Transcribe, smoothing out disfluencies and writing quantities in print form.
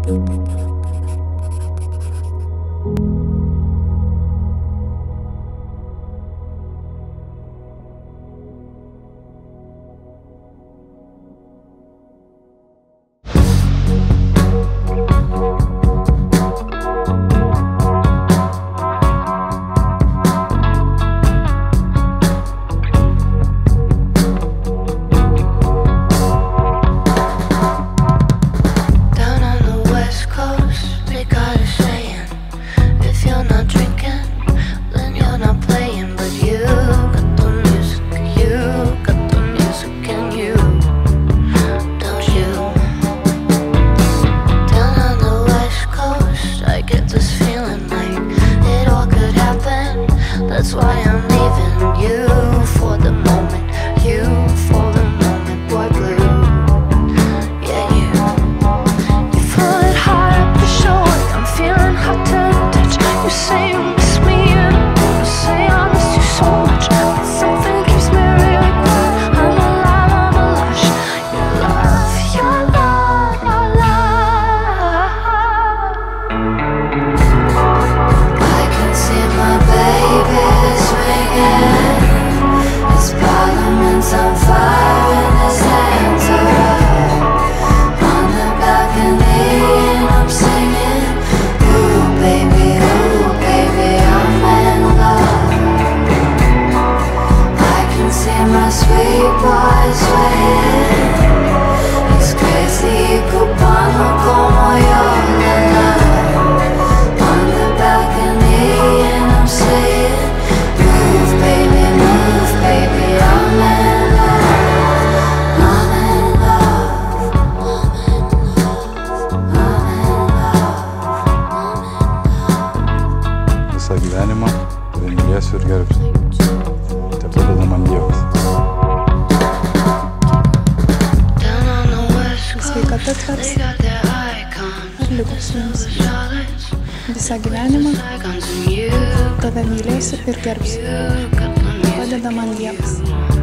That's why I'm leaving you for the moment, you for the moment, boy blue. Yeah, you pull it hard up the shore. I'm feeling hot to the touch. You say you miss me and I say I miss you so much, but something keeps me really good. I'm alive, I'm alive. Your love, your love, your love. I can see my baby swinging. His parliament's on fire and his hands are up on the balcony and I'm singing. Ooh baby, I'm in love. I can see my sweet boy swaying. He's crazy cubano como yo, la la. On the balcony and I'm saying, move baby, I'm in love. I'm in love, I'm in love. Visą gyvenimą tave mylėsiu ir gerbsiu. Te padeda man Dievas. Sveikata tvers ir likęs su jums. Visą gyvenimą tave mylėsiu ir gerbsiu. Padeda man Dievas.